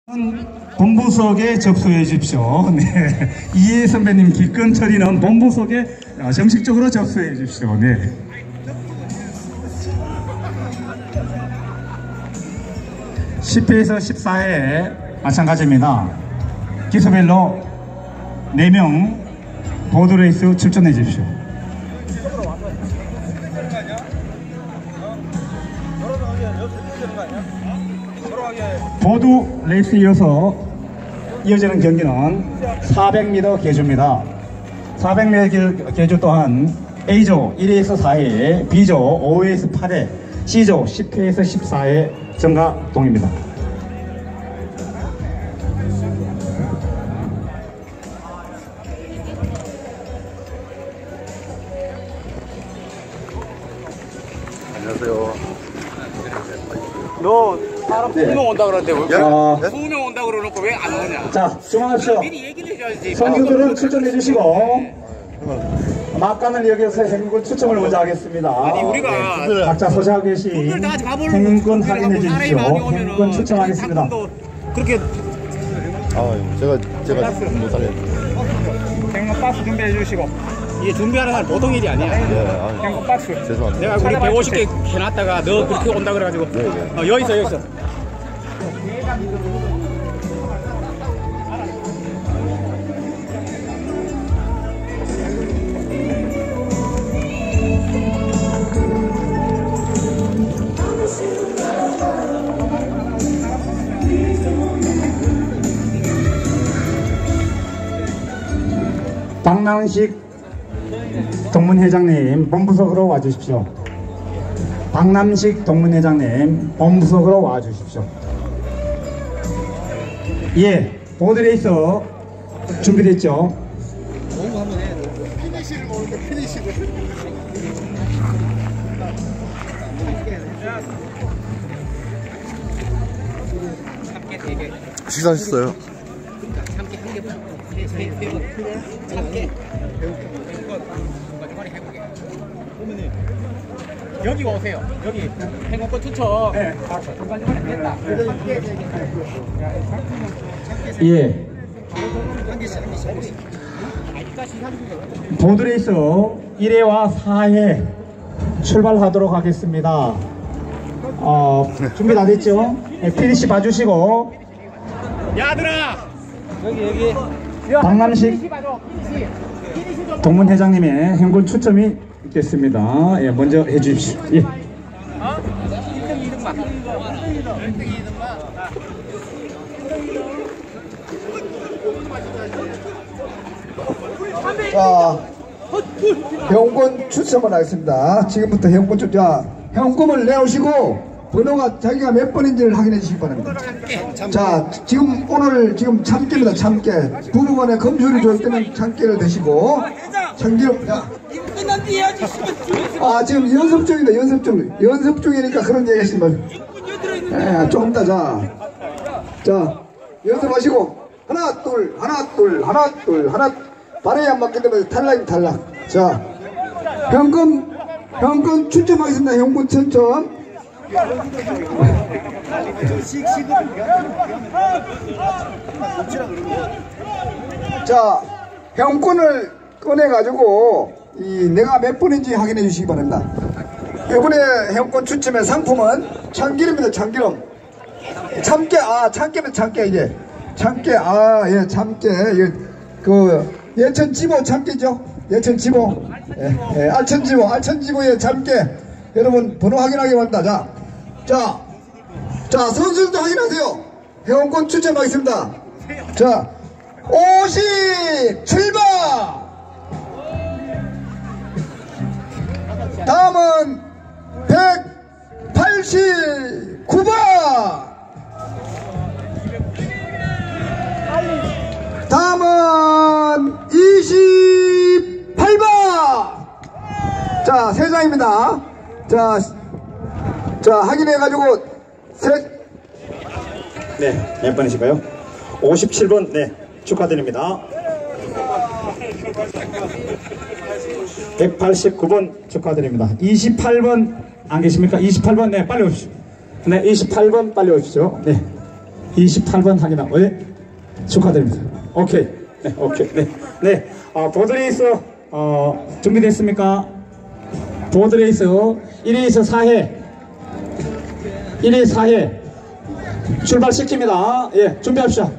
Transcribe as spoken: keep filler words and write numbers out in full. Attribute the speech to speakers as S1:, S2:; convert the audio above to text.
S1: 본부석에 접수해 주십시오. 네. 이해 선배님 기권 처리는 본부석에 정식적으로 접수해 주십시오. 네. 십 회에서 십사 회 마찬가지입니다. 기수별로 네 명 보드레이스 출전해 주십시오. 보드 레이스에 이어서 이어지는 경기는 사백 미터 계주입니다. 사백 미터 계주 또한 A조 일 회에서 사 회, B조 오 회에서 팔 회, C조 십 회에서 십사 회 정가동입니다.
S2: 안녕하세요.
S3: 너 사람 네. 이십 명 온다 그러는데 왜
S1: 어,
S3: 이십 명 온다 그러놓고 왜 안 오냐?
S1: 자, 중앙합시오.
S3: 미리 얘기를 해줘야지.
S1: 선수들은 출전해 주시고 막간을 여기서 행군 추첨을 먼저 하겠습니다.
S3: 아니 우리가
S1: 네. 각자 소지하고 계신 행군 확인해 주십시오. 행군 추첨하겠습니다.
S3: 그렇게
S2: 아, 제가 제가 못하겠네.
S3: 행군 박스 준비해 주시고. 이게 준비하는 건 보통 일이 아니야.
S2: 네, 아,
S3: 행군 박스.
S2: 죄송합니다.
S3: 내가 우리 백오십 개 해놨다가 너 그렇게 온다 그래가지고.
S2: 네, 네.
S3: 어, 여기 있어 여기 있어.
S1: 박남식 동문회장님 본부석으로 와주십시오. 박남식 동문회장님 본부석으로 와주십시오. 예, 보드레이스 준비됐죠?
S2: 피니시를 모르니까 피니시를. 식사하셨어요?
S3: 여기 오세요. 여기 행운권 추첨.
S1: 네.
S3: 됐다.
S1: 예. 보드레이스 일 회와 사 회 출발하도록 하겠습니다. 어, 준비 다 됐죠? 네, 피니시 봐주시고.
S3: 야들아. 여기 여기.
S1: 박남식 동문회장님의 행군 추첨이 있겠습니다. 예, 먼저 해주십시오. 예.
S4: 자, 회원권 추첨을 하겠습니다. 지금부터 회원권 추첨. 자, 회원권을 내오시고 번호가 자기가 몇 번인지를 확인해 주시기 바랍니다. 자, 지금 오늘 지금 참깨입니다. 참깨. 부부간에 검수를 줄 때는 참깨를 드시고 참기름. 자, 아, 지금 연습 중입니다. 연습 중. 연습 중이니까 그런 얘기 하시면 예, 조금 더. 자, 자, 연습하시고 하나 둘 하나 둘 하나 둘 하나. 발에 안 맞기 때문에 탈락이 탈락. 자, 현금 현금 추첨하겠습니다. 현금 추첨. 자, 현금을 꺼내 가지고 이 내가 몇 번인지 확인해 주시기 바랍니다. 이번에 현금 추첨의 상품은 참기름입니다. 참기름. 참깨. 아, 참깨면 참깨. 이게 참깨. 아, 예, 참깨. 예, 그 예천 지보 참깨죠. 예천 지보. 예, 예, 알천 지보. 알천 지보의 참깨. 여러분 번호 확인하기 바랍니다. 자, 자, 자, 선수들도 확인하세요. 회원권 추첨하겠습니다. 자, 오십칠 번. 다음은 백팔십구 번. 다음은 이십팔 번. 자, 세 장입니다. 자, 자, 확인해가지고 셋.
S1: 네, 몇 번이실까요? 오십칠 번. 네, 축하드립니다. 백팔십구 번 축하드립니다. 이십팔 번 안 계십니까? 이십팔 번. 네, 빨리 오십시오. 네, 이십팔 번 빨리 오십시오. 네. 이십팔 번 확인하. 예? 축하드립니다. 오케이. 네, 오케이. 네. 네. 어, 보드레이스, 어, 준비됐습니까? 보드레이스 일 회에서 사 회. 일 회 사 회. 출발시킵니다. 예, 준비합시다.